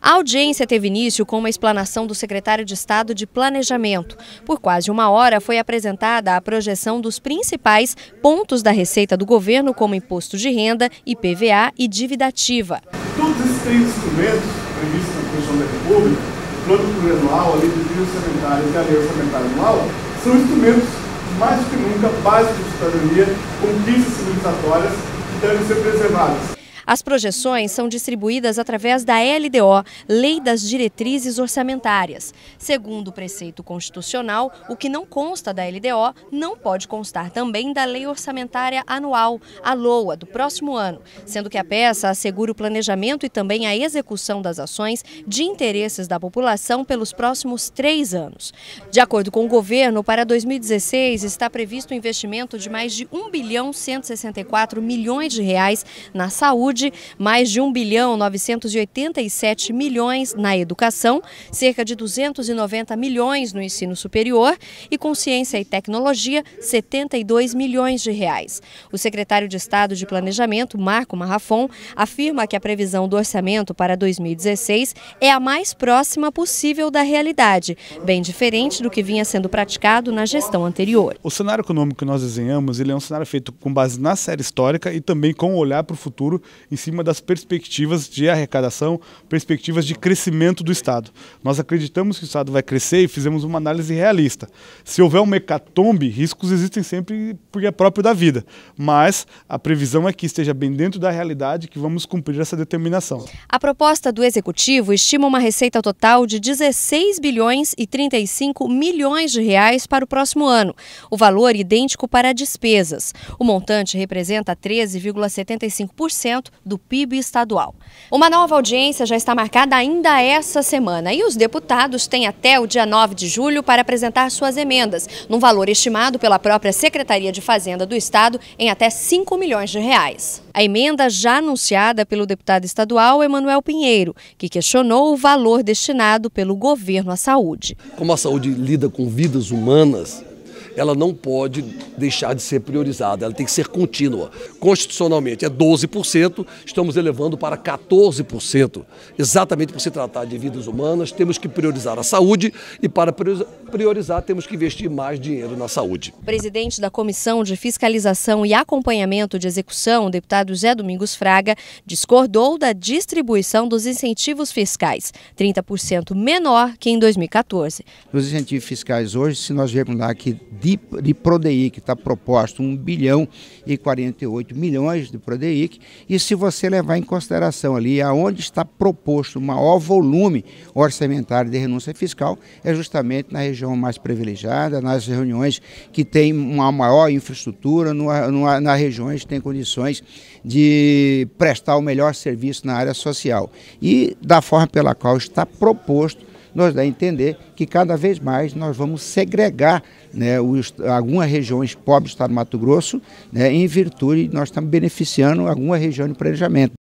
A audiência teve início com uma explanação do secretário de Estado de Planejamento. Por quase uma hora foi apresentada a projeção dos principais pontos da receita do governo, como imposto de renda, IPVA e dívida ativa. Todos esses três instrumentos previstos na Constituição da República, o plano plurianual, a lei de trilhas orçamentárias e a lei orçamentária anual, são instrumentos mais do que nunca básicos de cidadania, conquistas civilizatórias que devem ser preservadas. As projeções são distribuídas através da LDO, Lei das Diretrizes Orçamentárias. Segundo o preceito constitucional, o que não consta da LDO não pode constar também da Lei Orçamentária Anual, a LOA, do próximo ano, sendo que a peça assegura o planejamento e também a execução das ações de interesses da população pelos próximos 3 anos. De acordo com o governo, para 2016 está previsto um investimento de mais de R$1.164 bilhões na saúde, mais de R$1.987 bilhões na educação, cerca de R$290 milhões no ensino superior e com ciência e tecnologia, R$72 milhões. O secretário de Estado de Planejamento, Marco Marrafon, afirma que a previsão do orçamento para 2016 é a mais próxima possível da realidade, bem diferente do que vinha sendo praticado na gestão anterior. O cenário econômico que nós desenhamos, ele é um cenário feito com base na série histórica e também com um olhar para o futuro em cima das perspectivas de arrecadação, perspectivas de crescimento do Estado. Nós acreditamos que o Estado vai crescer e fizemos uma análise realista. Se houver uma hecatombe, riscos existem sempre porque é próprio da vida, mas a previsão é que esteja bem dentro da realidade que vamos cumprir essa determinação. A proposta do Executivo estima uma receita total de R$16,35 bilhões para o próximo ano, o valor idêntico para despesas. O montante representa 13,75% do PIB estadual. Uma nova audiência já está marcada ainda essa semana e os deputados têm até o dia 9 de julho para apresentar suas emendas, num valor estimado pela própria Secretaria de Fazenda do Estado em até R$5 milhões. A emenda já anunciada pelo deputado estadual Emanuel Pinheiro, que questionou o valor destinado pelo governo à saúde. Como a saúde lida com vidas humanas, ela não pode deixar de ser priorizada, ela tem que ser contínua. Constitucionalmente é 12%, estamos elevando para 14%. Exatamente por se tratar de vidas humanas, temos que priorizar a saúde e para priorizar temos que investir mais dinheiro na saúde. O presidente da Comissão de Fiscalização e Acompanhamento de Execução, o deputado Zé Domingos Fraga, discordou da distribuição dos incentivos fiscais, 30% menor que em 2014. Os incentivos fiscais hoje, se nós vermos lá que de PRODEIC está proposto R$1,048 bilhão de PRODEIC, e se você levar em consideração ali aonde está proposto o maior volume orçamentário de renúncia fiscal, é justamente na região mais privilegiada, nas regiões que têm uma maior infraestrutura, nas regiões que têm condições de prestar o melhor serviço na área social. E da forma pela qual está proposto, nos dá a entender que cada vez mais nós vamos segregar, né, algumas regiões pobres do estado do Mato Grosso, né, em virtude de nós estamos beneficiando alguma região de planejamento.